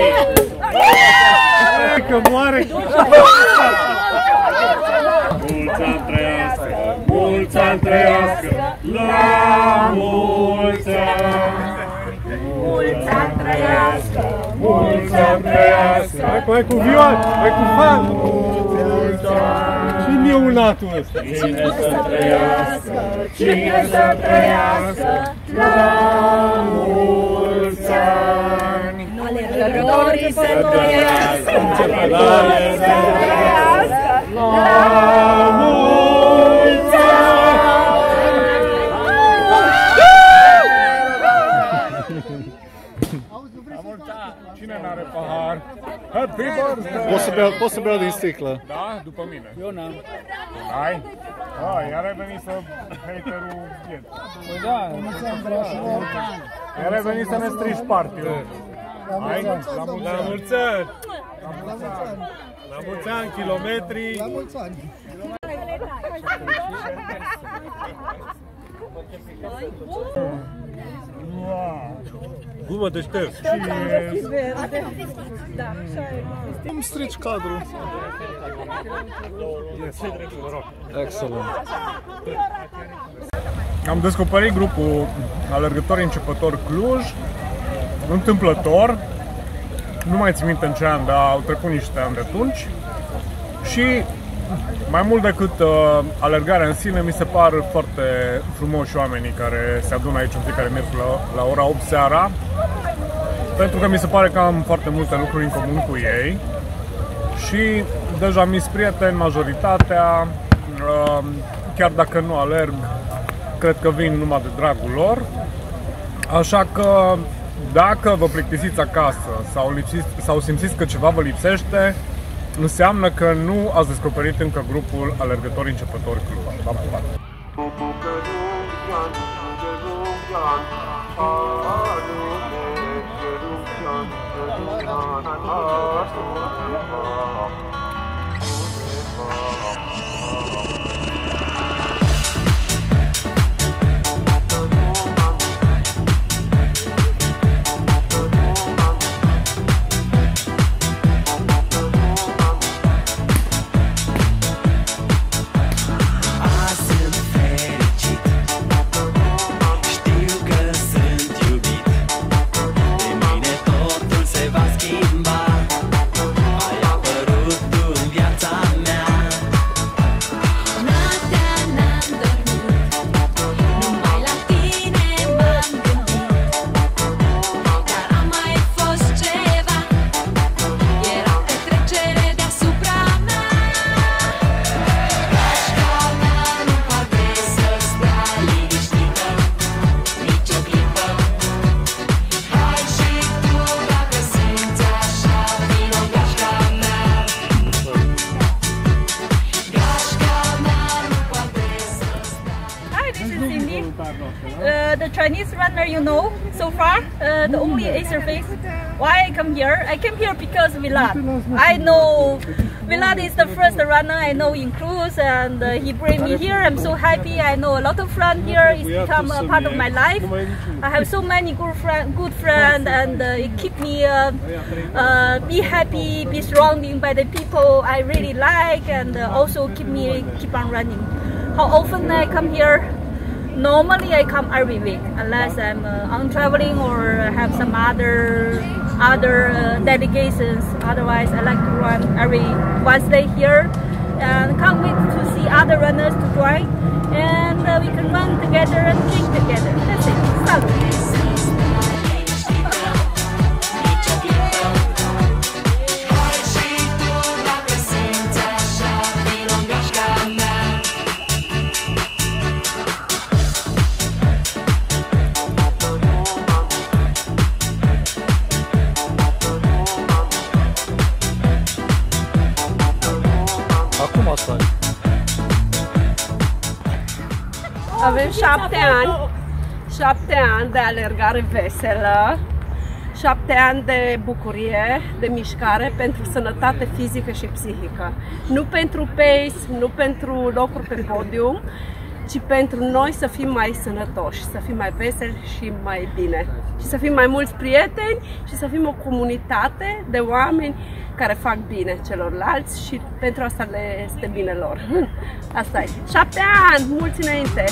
Că moare! Mulți ani trăiască, la mulți ani! Mulți ani trăiască, Mulți ani trăiască! Mai cu viol, mai cu fan! Și minunatul ăsta! Cine să trăiască, cine să trăiască, la mulți ani! Alergătorii să trăiască, alergătorii să trăiască, la mulți ani! Cine n-are pahar? Happy birthday! Poți să beau din sticlă. Da? După mine. Eu n-am. Ai? Iar ai venit să haterul iet. Păi da, Iar ai venit să ne strici party-ul. Ai? La mulți ani! La mulți ani, kilometri! La mulți ani! Gumă deștept! Îmi strici cadrul. Excelent. Am descoperit grupul Alergători Începători Cluj, întâmplător, nu mai țin minte în ce an, dar au trecut niște ani de atunci și mai mult decât alergarea în sine, mi se par foarte frumoși oamenii care se adună aici în fiecare miercuri la ora 8 seara, pentru că mi se pare că am foarte multe lucruri în comun cu ei și deja mi-s prieteni majoritatea, chiar dacă nu alerg, cred că vin numai de dragul lor, așa că dacă vă plictisiți acasă sau simțiți că ceva vă lipsește, înseamnă că nu ați descoperit încă grupul Alergători Începători Cluj. V-am pupat! The Chinese runner you know so far, the only Acer face. Why I come here? I came here because Vilad. I know Vilad is the first runner I know in Cluj, and he bring me here. I'm so happy. I know a lot of friends here. It's become a part of my life. I have so many good friends, and it keep me be happy, be surrounded by the people I really like, and also keep on running. How often I come here? Normally I come every week, unless I'm on traveling or have some other delegations. Otherwise, I like to run every Wednesday here, and can't wait to see other runners to join, and we can run together and drink together. That's it. Salut! Avem 7 ani de alergare veselă, 7 ani de bucurie, de mișcare pentru sănătate fizică și psihică. Nu pentru pace, nu pentru locuri pe podium, ci pentru noi să fim mai sănătoși, să fim mai veseli și mai bine. și să fim mai mulți prieteni și să fim o comunitate de oameni care fac bine celorlalți și pentru asta le este bine lor. Asta e. 7 ani, mulți înainte!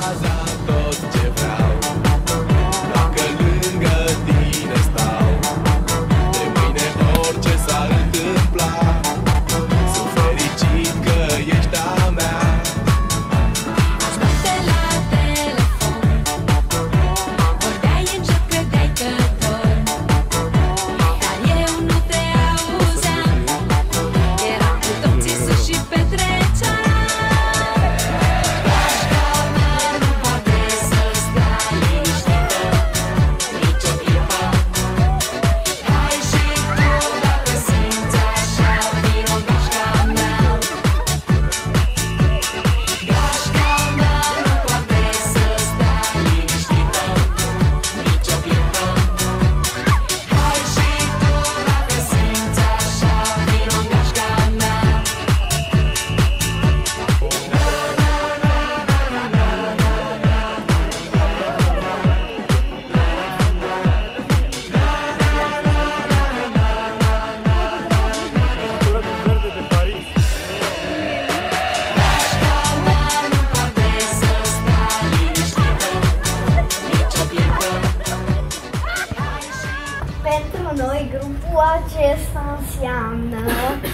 Pentru noi, grupul acesta înseamnă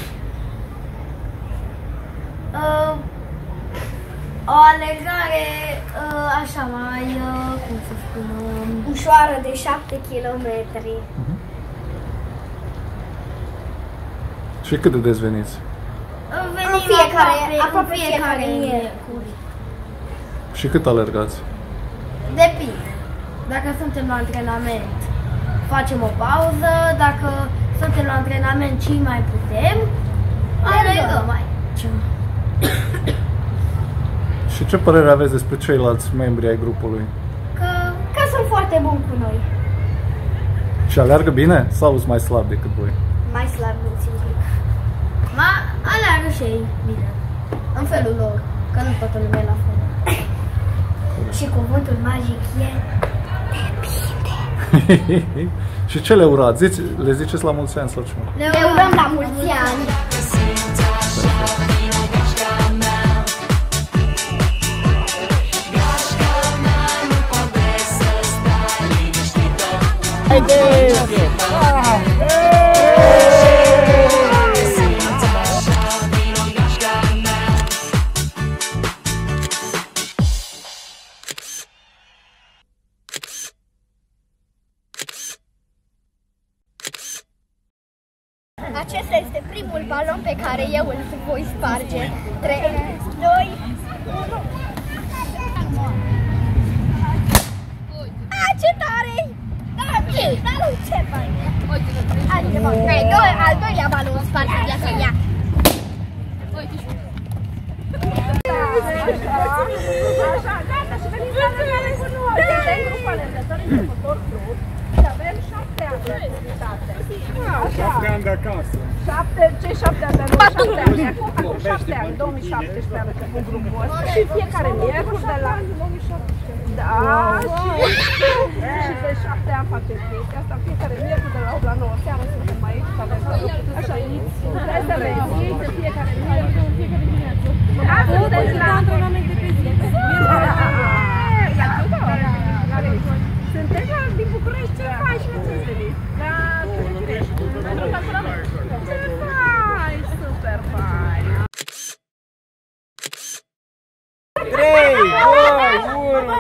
o alergare așa mai, cum să spun, ușoară de 7 km. Și cât de des veniți? Venim aproape fiecare miercuri. Și cât alergați? Depinde. Dacă suntem la antrenament, facem o pauză. Dacă suntem la antrenament și mai putem, alergăm aici. Și ce părere aveți despre ceilalți membri ai grupului? Că sunt foarte buni cu noi. Și alergă bine sau sunt mai slabi decât voi? Mai slab puțin. Alergă și ei bine. În felul lor. Că nu toată lumea la fel. Și cuvântul magic e depinde. Și ce le urați? Le ziceți la mulți ani sau ce? Le urăm la mulți ani. Acesta este primul balon pe care eu îl voi sparge. 3, 2, 1. Ce tare! Dar nu, ce faci? Al doilea balon spart în viața mea. Așa, gata, și veniți la regală cu noi! Suntem grupul alergători începători club și avem 7 ani de activitate. 7 ani de acasă. 7 ani de acum 7 ani, 2017 am început grupul ăsta și fiecare miercuri de la... Da, și de 7 ani facem chestia asta, fiecare miercuri de la 8 la 9 seara suntem aici, avem așa, trebuie să veniți în fiecare miercuri, în fiecare dimineață. Sunteți la antrenamente pe zi. Sunteți din București, ce faci? Nu ți-ai venit? La București. Ce faci? Super fain! 3, 2, 1,